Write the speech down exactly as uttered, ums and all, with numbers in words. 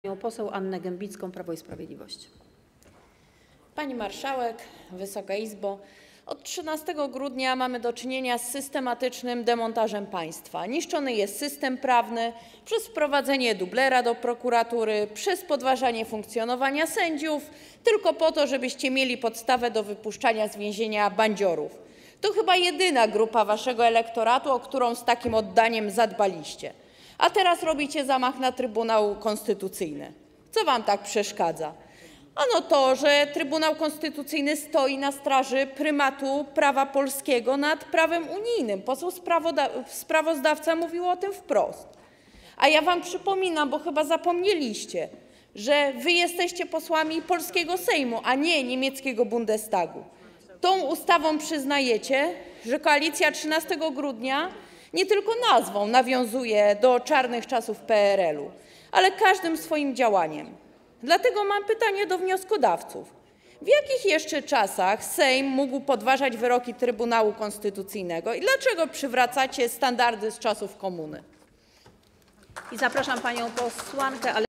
Panią poseł Annę Gębicką, Prawo i Sprawiedliwość. Pani Marszałek, Wysoka Izbo! Od trzynastego grudnia mamy do czynienia z systematycznym demontażem państwa. Niszczony jest system prawny przez wprowadzenie dublera do prokuratury, przez podważanie funkcjonowania sędziów, tylko po to, żebyście mieli podstawę do wypuszczania z więzienia bandziorów. To chyba jedyna grupa waszego elektoratu, o którą z takim oddaniem zadbaliście. A teraz robicie zamach na Trybunał Konstytucyjny. Co wam tak przeszkadza? Ano to, że Trybunał Konstytucyjny stoi na straży prymatu prawa polskiego nad prawem unijnym. Poseł sprawozdawca mówił o tym wprost. A ja wam przypominam, bo chyba zapomnieliście, że wy jesteście posłami polskiego Sejmu, a nie niemieckiego Bundestagu. Tą ustawą przyznajecie, że koalicja trzynastego grudnia nie tylko nazwą nawiązuje do czarnych czasów P R L u, ale każdym swoim działaniem. Dlatego mam pytanie do wnioskodawców. W jakich jeszcze czasach Sejm mógł podważać wyroki Trybunału Konstytucyjnego i dlaczego przywracacie standardy z czasów komuny? I zapraszam panią posłankę